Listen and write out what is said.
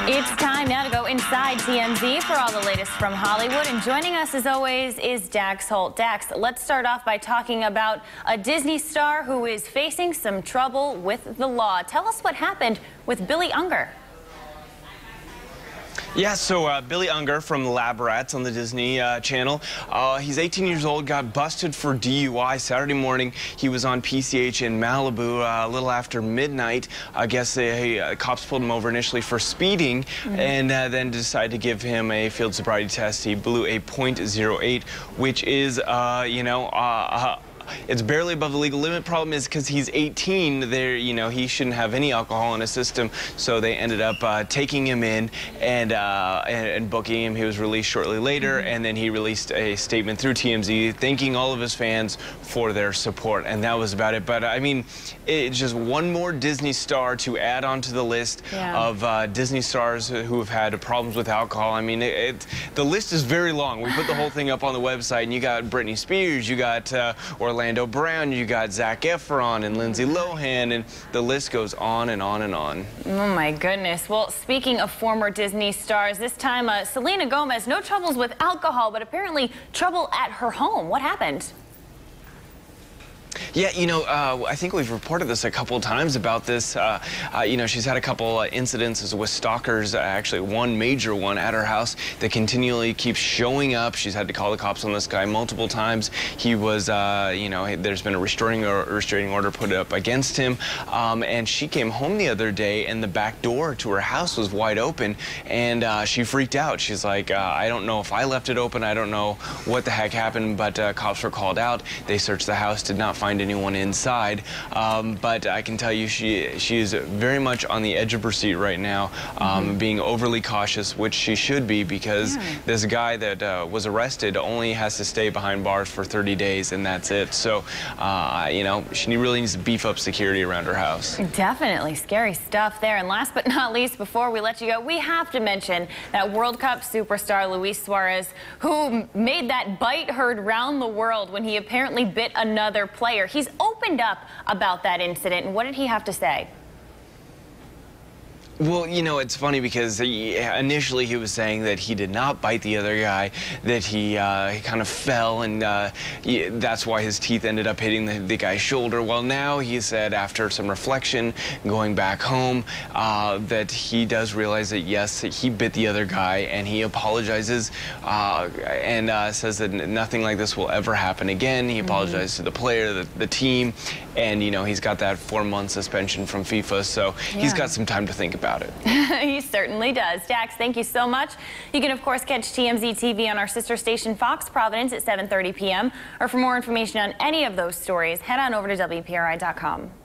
It's time now to go inside TMZ for all the latest from Hollywood. And joining us, as always, is Dax Holt. Dax, let's start off by talking about a Disney star who is facing some trouble with the law. Tell us what happened with Billy Unger. Yeah, so Billy Unger from Lab Rats on the Disney Channel. He's 18 years old, got busted for DUI Saturday morning. He was on PCH in Malibu a little after midnight. I guess cops pulled him over initially for speeding and then decided to give him a field sobriety test. He blew a .08, which is, it's barely above the legal limit. Problem is, because he's 18, he shouldn't have any alcohol in his system. So they ended up taking him in and booking him. He was released shortly later, and then he released a statement through TMZ thanking all of his fans for their support, and that was about it. But I mean, it's just one more Disney star to add onto the list of Disney stars who have had problems with alcohol. I mean, the list is very long. We put the whole thing up on the website, and you got Britney Spears, you got Orlando Brown, you got Zac Efron and Lindsay Lohan, and the list goes on and on and on. Oh my goodness. Well, speaking of former Disney stars, this time Selena Gomez, no troubles with alcohol, but apparently trouble at her home. What happened? Yeah, I think we've reported this a couple of times about this. She's had a couple incidences with stalkers, actually one major one at her house that continually keeps showing up. She's had to call the cops on this guy multiple times. He was, there's been a restraining order put up against him. And she came home the other day and the back door to her house was wide open, and she freaked out. She's like, I don't know if I left it open. I don't know what the heck happened, but cops were called out. They searched the house, did not find anyone inside, but I can tell you she is very much on the edge of her seat right now, being overly cautious, which she should be, because this guy that was arrested only has to stay behind bars for 30 days, and that's it. So, she really needs to beef up security around her house. Definitely scary stuff there. And last but not least, before we let you go, we have to mention that World Cup superstar Luis Suarez, who made that bite heard round the world when he apparently bit another player. He's opened up about that incident, and what did he have to say? Well, it's funny because initially he was saying that he did not bite the other guy, that he kind of fell, and that's why his teeth ended up hitting the guy's shoulder. Well, now he said, after some reflection, going back home, that he does realize that, yes, he bit the other guy, and he apologizes and says that nothing like this will ever happen again. He apologized to the player, the team, and, he's got that 4-month suspension from FIFA, so he's got some time to think about it. He certainly does. Dax, thank you so much. You can, of course, catch TMZ TV on our sister station Fox Providence at 7:30 p.m. Or for more information on any of those stories, head on over to WPRI.com.